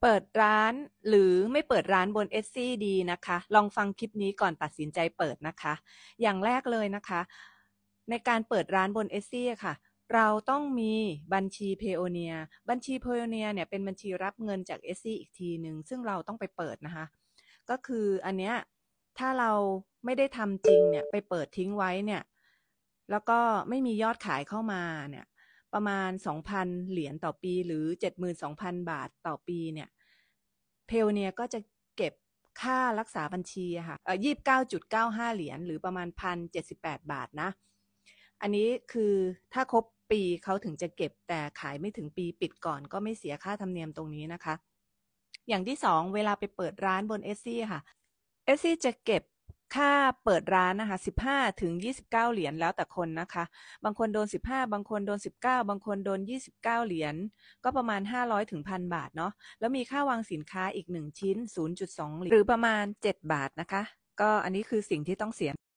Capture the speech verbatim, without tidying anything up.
เปิดร้านหรือไม่เปิดร้านบน Etsy ดีนะคะ ลองฟังคลิปนี้ก่อนตัดสินใจเปิดนะคะ อย่างแรกเลยนะคะ ในการเปิดร้านบน Etsy อะค่ะ เราต้องมีบัญชี Payoneer บัญชี Payoneer เนี่ยเป็นบัญชีรับเงินจาก Etsy อีกทีหนึ่งซึ่งเราต้องไปเปิดนะคะ ก็คืออันเนี้ยถ้าเราไม่ได้ทำจริงเนี่ยไปเปิดทิ้งไว้เนี่ยแล้วก็ไม่มียอดขายเข้ามาเนี่ยประมาณ สองพัน เหรียญต่อปีหรือ เจ็ดหมื่นสองพัน บาทต่อปีเนี่ยเพลเนียก็จะเก็บค่ารักษาบัญชีอะค่ะเอ่อ ยี่สิบเก้าจุดเก้าห้า เหรียญหรือประมาณ หนึ่งพันเจ็ดสิบแปด บาทนะอันนี้คือถ้าครบปีเขาถึงจะเก็บแต่ขายไม่ถึงปีปิดก่อนก็ไม่เสียค่าธรรมเนียมตรงนี้นะคะอย่างที่สองเวลาไปเปิดร้านบน Etsy ค่ะ Etsy จะเก็บค่าเปิดร้านนะคะสิบห้าถึงยี่สิบเก้าเหรียญแล้วแต่คนนะคะบางคนโดนสิบห้าบางคนโดนสิบเก้าบางคนโดนยี่สิบเก้าเหรียญก็ประมาณห้าร้อยถึง หนึ่งพัน บาทเนาะแล้วมีค่าวางสินค้าอีกหนึ่งชิ้น ศูนย์จุดสอง เหรียญหรือประมาณเจ็ดบาทนะคะก็อันนี้คือสิ่งที่ต้องเสีย